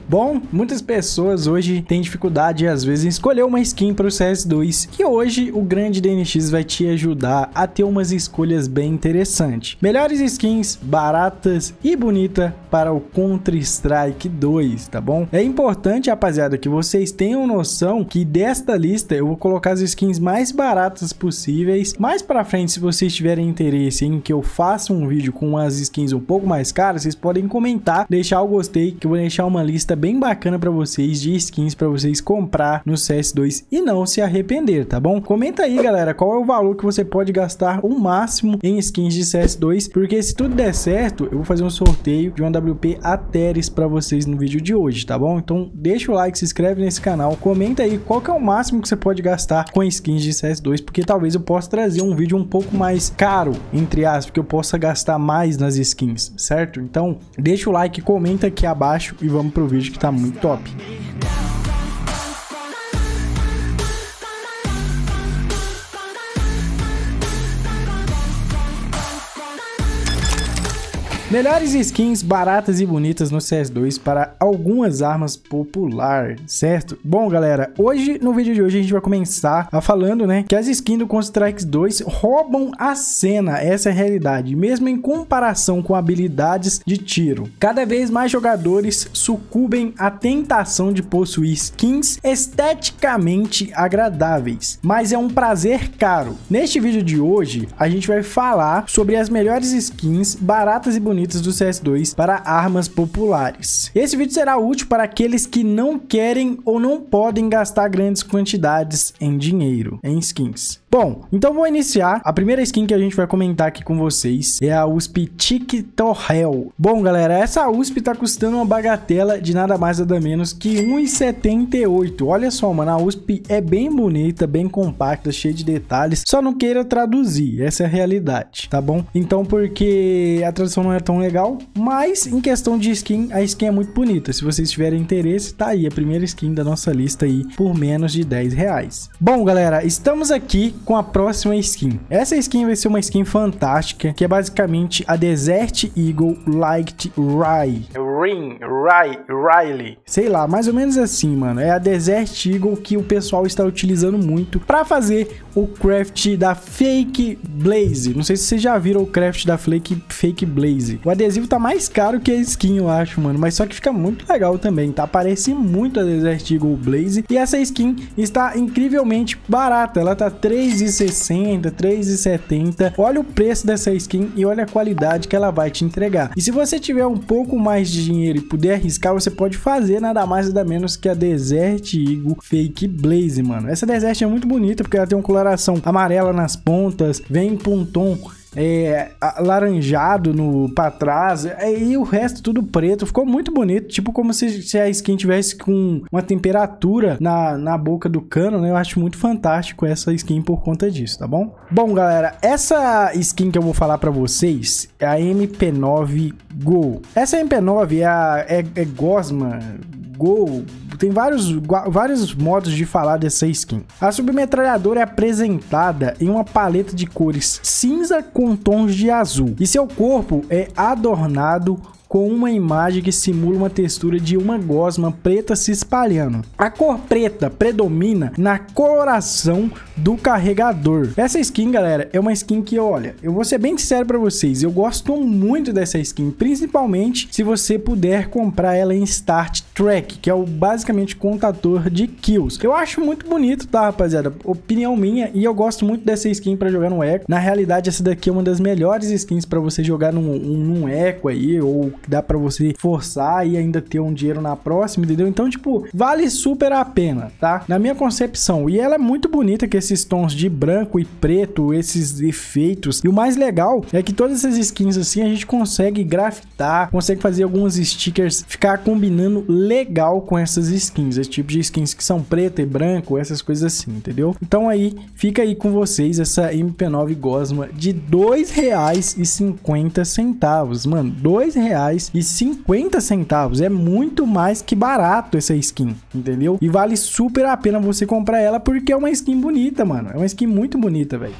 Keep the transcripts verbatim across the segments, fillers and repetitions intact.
Bom, muitas pessoas hoje têm dificuldade às vezes em escolher uma skin para o C S dois e hoje o grande D N X vai te ajudar a ter umas escolhas bem interessantes. Melhores skins baratas e bonitas para o Counter-Strike dois, tá bom? É importante, rapaziada, que vocês tenham noção que desta lista eu vou colocar as skins mais baratas possíveis. Mais para frente, se vocês tiverem interesse em que eu faça um vídeo com as skins um pouco mais caras, vocês podem comentar, deixar o gostei, que eu vou deixar uma lista bem bacana para vocês de skins para vocês comprar no C S dois e não se arrepender, tá bom? Comenta aí, galera, qual é o valor que você pode gastar o máximo em skins de C S dois, porque se tudo der certo, eu vou fazer um sorteio de uma W P Ateris para vocês no vídeo de hoje, tá bom? Então deixa o like, se inscreve nesse canal, comenta aí qual que é o máximo que você pode gastar com skins de C S dois, porque talvez eu possa trazer um vídeo um pouco mais caro, entre aspas, que eu possa gastar mais nas skins, certo? Então deixa o like, comenta aqui abaixo e vamos pro vídeo que tá muito top. Melhores skins baratas e bonitas no C S dois para algumas armas popular, certo? Bom, galera, hoje, no vídeo de hoje, a gente vai começar a falando, né, que as skins do Counter-Strike dois roubam a cena, essa é a realidade, mesmo em comparação com habilidades de tiro. Cada vez mais jogadores sucumbem à tentação de possuir skins esteticamente agradáveis, mas é um prazer caro. Neste vídeo de hoje, a gente vai falar sobre as melhores skins baratas e bonitas do C S dois para armas populares. Esse vídeo será útil para aqueles que não querem ou não podem gastar grandes quantidades em dinheiro, em skins. Bom, então vou iniciar. A primeira skin que a gente vai comentar aqui com vocês é a U S P TikTok. Bom, galera, essa U S P tá custando uma bagatela de nada mais nada menos que um real e setenta e oito centavos. Olha só, mano, a U S P é bem bonita, bem compacta, cheia de detalhes. Só não queira traduzir, essa é a realidade, tá bom? Então, porque a tradução não é tão legal, mas em questão de skin, a skin é muito bonita. Se vocês tiverem interesse, tá aí a primeira skin da nossa lista aí por menos de dez reais. Bom, galera, estamos aqui com a próxima skin. Essa skin vai ser uma skin fantástica, que é basicamente a Desert Eagle Light Ray. Ring, Ray, Riley. Sei lá, mais ou menos assim, mano. É a Desert Eagle que o pessoal está utilizando muito para fazer o craft da Fake Blaze. Não sei se vocês já viram o craft da Fake, Fake Blaze. O adesivo tá mais caro que a skin, eu acho, mano. Mas só que fica muito legal também, tá? Parece muito a Desert Eagle Blaze. E essa skin está incrivelmente barata. Ela tá três reais e sessenta centavos, três reais e setenta centavos. Olha o preço dessa skin e olha a qualidade que ela vai te entregar. E se você tiver um pouco mais de dinheiro e puder arriscar, você pode fazer nada mais nada menos que a Desert Eagle Fake Blaze, mano. Essa Desert é muito bonita porque ela tem uma coloração amarela nas pontas, vem com um tom É, laranjado no para trás, é, e o resto tudo preto. Ficou muito bonito, tipo como se, se a skin tivesse com uma temperatura na, na boca do cano, né? Eu acho muito fantástico essa skin por conta disso, tá bom? Bom, galera, essa skin que eu vou falar pra vocês é a M P nove Go. Essa M P nove é a é, é Gosma Go. Tem vários, vários modos de falar dessa skin. A submetralhadora é apresentada em uma paleta de cores cinza com tons de azul. E seu corpo é adornado com uma imagem que simula uma textura de uma gosma preta se espalhando. A cor preta predomina na coloração do carregador. Essa skin, galera, é uma skin que, olha, eu vou ser bem sincero para vocês, eu gosto muito dessa skin, principalmente se você puder comprar ela em Start Track, que é o basicamente contador de kills. Eu acho muito bonito, tá, rapaziada? Opinião minha, e eu gosto muito dessa skin para jogar no Eco. Na realidade, essa daqui é uma das melhores skins para você jogar num, num Eco aí, ou dá pra você forçar e ainda ter um dinheiro na próxima, entendeu? Então, tipo, vale super a pena, tá? Na minha concepção. E ela é muito bonita com esses tons de branco e preto, esses efeitos. E o mais legal é que todas essas skins assim, a gente consegue grafitar, consegue fazer alguns stickers, ficar combinando legal com essas skins. Esse tipo de skins que são preto e branco, essas coisas assim, entendeu? Então aí, fica aí com vocês essa M P nove Gosma de dois reais e cinquenta centavos. Mano, dois reais e cinquenta centavos. É muito mais que barato essa skin, entendeu? E vale super a pena você comprar ela porque é uma skin bonita, mano. É uma skin muito bonita, velho.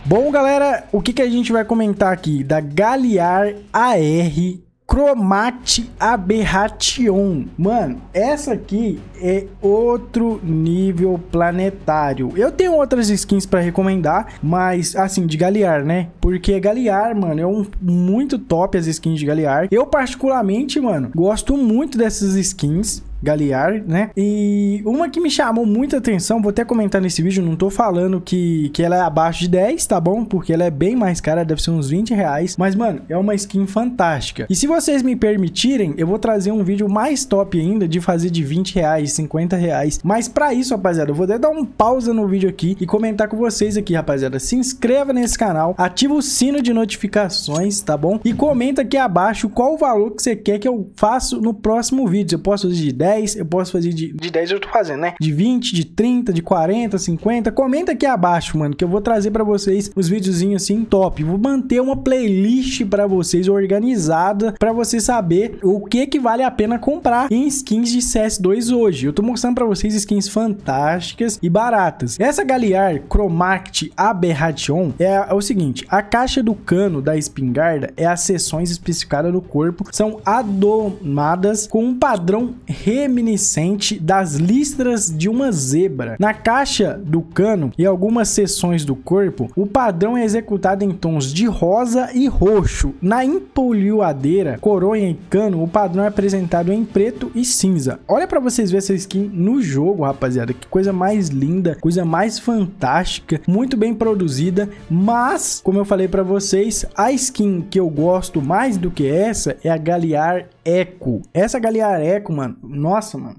Bom, galera, o que que a gente vai comentar aqui? Da Galliard A R Chromact Aberration. Mano, essa aqui é outro nível planetário. Eu tenho outras skins pra recomendar, mas assim, de Galliard, né? Porque Galliard, mano, é um muito top as skins de Galliard. Eu particularmente, mano, gosto muito dessas skins Galliard, né? E uma que me chamou muita atenção, vou até comentar nesse vídeo, não tô falando que, que ela é abaixo de dez, tá bom? Porque ela é bem mais cara, deve ser uns vinte reais. Mas, mano, é uma skin fantástica. E se vocês me permitirem, eu vou trazer um vídeo mais top ainda de fazer de vinte reais, cinquenta reais. Mas pra isso, rapaziada, eu vou até dar um pausa no vídeo aqui e comentar com vocês aqui, rapaziada. Se inscreva nesse canal, ativa o sino de notificações, tá bom? E comenta aqui abaixo qual o valor que você quer que eu faça no próximo vídeo. Eu posso fazer de dez, eu posso fazer de, de dez, eu tô fazendo, né? De vinte, de trinta, de quarenta, cinquenta. Comenta aqui abaixo, mano, que eu vou trazer pra vocês os videozinhos assim top. Vou manter uma playlist pra vocês organizada, pra você saber o que que vale a pena comprar em skins de C S dois hoje. Eu tô mostrando pra vocês skins fantásticas e baratas. Essa Galliard Chromact Aberration é, é o seguinte: a caixa do cano da espingarda é as seções especificadas do corpo, são adomadas com um padrão reminiscente das listras de uma zebra. Na caixa do cano e algumas seções do corpo, o padrão é executado em tons de rosa e roxo. Na empoliadeira, coronha e cano, o padrão é apresentado em preto e cinza. Olha pra vocês verem essa skin no jogo, rapaziada. Que coisa mais linda, coisa mais fantástica, muito bem produzida. Mas, como eu falei pra vocês, a skin que eu gosto mais do que essa é a Galliard Echo. Essa Galliard Echo, mano, nossa, mano,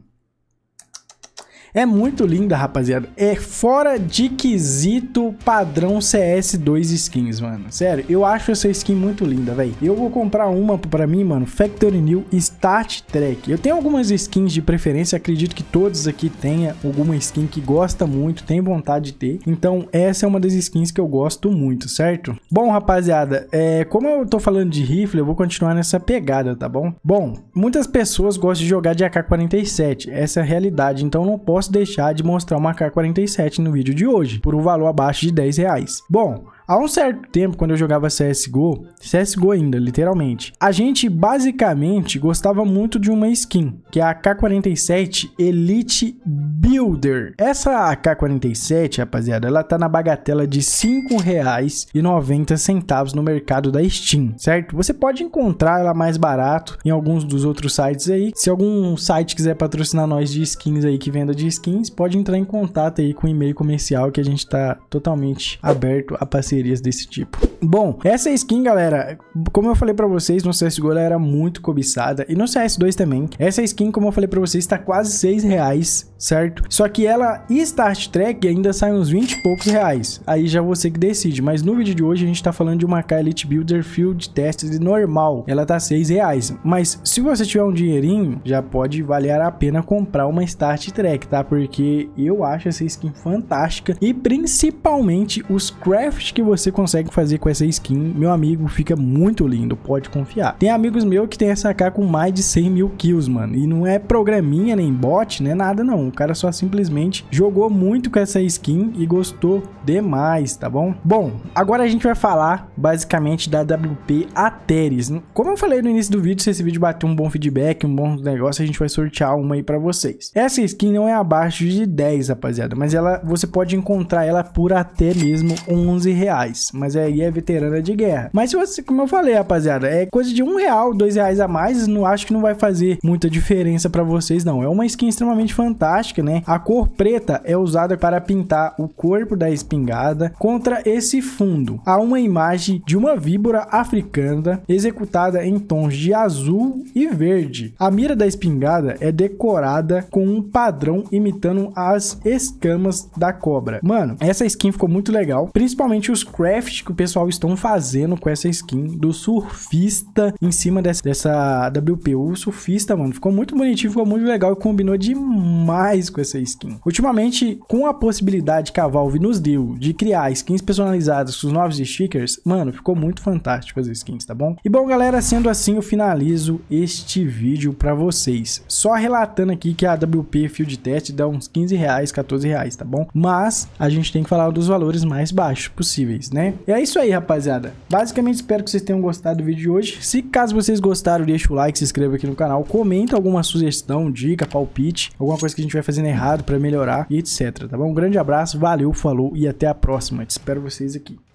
é muito linda, rapaziada. É fora de quesito padrão C S dois skins, mano. Sério, eu acho essa skin muito linda, velho. Eu vou comprar uma pra mim, mano. Factory New Start Track. Eu tenho algumas skins de preferência. Acredito que todos aqui tenham alguma skin que gosta muito, tem vontade de ter. Então, essa é uma das skins que eu gosto muito, certo? Bom, rapaziada, é, como eu tô falando de rifle, eu vou continuar nessa pegada, tá bom? Bom, muitas pessoas gostam de jogar de A K quarenta e sete. Essa é a realidade. Então, não posso deixar de mostrar uma A K quarenta e sete no vídeo de hoje, por um valor abaixo de dez reais. Bom, há um certo tempo, quando eu jogava C S G O, C S G O ainda, literalmente, a gente basicamente gostava muito de uma skin, que é a A K quarenta e sete Elite Builder. Essa A K quarenta e sete, rapaziada, ela tá na bagatela de cinco reais e noventa centavos no mercado da Steam, certo? Você pode encontrar ela mais barato em alguns dos outros sites aí. Se algum site quiser patrocinar nós de skins aí, que venda de skins, pode entrar em contato aí com o e-mail comercial, que a gente tá totalmente aberto a parcerias desse tipo. Bom, essa skin, galera, como eu falei pra vocês, no C S G O ela era muito cobiçada, e no C S dois também. Essa skin, como eu falei pra vocês, tá quase seis reais, certo? Só que ela e Start Track ainda sai uns vinte e poucos reais. Aí já você que decide, mas no vídeo de hoje a gente tá falando de uma A K Elite Builder Field Tested normal. Ela tá seis reais, mas se você tiver um dinheirinho, já pode valer a pena comprar uma Start Track, tá? Porque eu acho essa skin fantástica, e principalmente os crafts que você consegue fazer com essa skin, meu amigo, fica muito lindo, pode confiar. Tem amigos meus que tem essa A K com mais de cem mil kills, mano, e não é programinha, nem bot, nem nada não, o cara só simplesmente jogou muito com essa skin e gostou demais, tá bom? Bom, agora a gente vai falar basicamente da A W P Ateris. Como eu falei no início do vídeo, se esse vídeo bater um bom feedback, um bom negócio, a gente vai sortear uma aí pra vocês. Essa skin não é abaixo de dez, rapaziada, mas ela, você pode encontrar ela por até mesmo onze reais, mas aí é veterana de guerra. Mas se você, como eu falei, rapaziada, é coisa de um real, dois reais a mais, não acho que não vai fazer muita diferença pra vocês, não. É uma skin extremamente fantástica, né? A cor preta é usada para pintar o corpo da espingarda contra esse fundo. Há uma imagem de uma víbora africana executada em tons de azul e verde. A mira da espingarda é decorada com um padrão imitando as escamas da cobra. Mano, essa skin ficou muito legal, principalmente os crafts que o pessoal estão fazendo com essa skin do surfista em cima dessa, dessa A W P. O surfista, mano, ficou muito bonitinho, ficou muito legal e combinou demais com essa skin. Ultimamente, com a possibilidade que a Valve nos deu de criar skins personalizadas com os novos stickers, mano, ficou muito fantástico as skins, tá bom? E bom, galera, sendo assim, eu finalizo este vídeo pra vocês. Só relatando aqui que a A W P Field Test dá uns quinze reais, quatorze reais, tá bom? Mas a gente tem que falar dos valores mais baixos possíveis. possíveis, né? E é isso aí, rapaziada. Basicamente, espero que vocês tenham gostado do vídeo de hoje. Se caso vocês gostaram, deixa o like, se inscreva aqui no canal, comenta alguma sugestão, dica, palpite, alguma coisa que a gente vai fazendo errado pra melhorar e etc, tá bom? Um grande abraço, valeu, falou e até a próxima. Espero vocês aqui.